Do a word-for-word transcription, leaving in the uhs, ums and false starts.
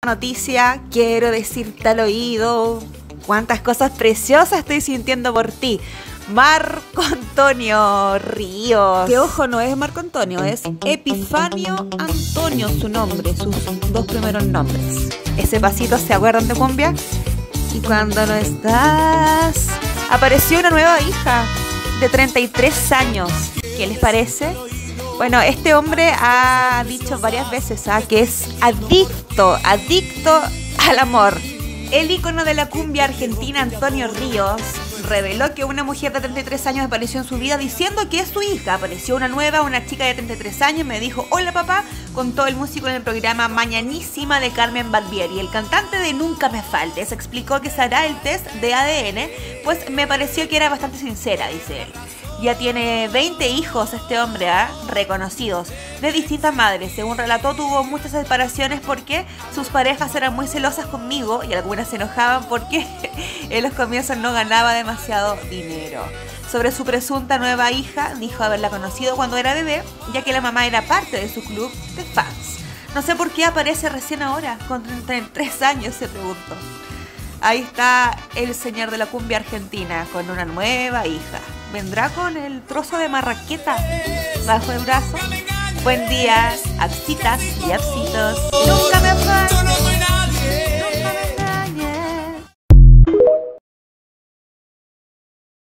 noticia, quiero decirte al oído cuántas cosas preciosas estoy sintiendo por ti. Marco Antonio Ríos. Que ojo, no es Marco Antonio, es Epifanio Antonio su nombre, sus dos primeros nombres. Ese pasito, ¿se acuerdan de cumbia? Y cuando no estás, apareció una nueva hija de treinta y tres años. ¿Qué les parece? Bueno, este hombre ha dicho varias veces ¿ah? que es adicto, adicto al amor. El ícono de la cumbia argentina, Antonio Ríos, reveló que una mujer de treinta y tres años apareció en su vida diciendo que es su hija. Apareció una nueva, una chica de treinta y tres años, me dijo, hola papá, contó el músico en el programa Mañanísima de Carmen Barbieri. El cantante de Nunca Me Faltes explicó que se hará el test de A D N, pues me pareció que era bastante sincera, dice él. Ya tiene veinte hijos este hombre, ¿eh? reconocidos, de distintas madres. Según relató, tuvo muchas separaciones porque sus parejas eran muy celosas conmigo y algunas se enojaban porque en los comienzos no ganaba demasiado dinero. Sobre su presunta nueva hija, dijo haberla conocido cuando era bebé, ya que la mamá era parte de su club de fans. No sé por qué aparece recién ahora, con treinta y tres años, se preguntó. Ahí está el señor de la cumbia argentina con una nueva hija. ¿Vendrá con el trozo de marraqueta bajo el brazo? Buen día, absitas y absitos. Nunca me faltes.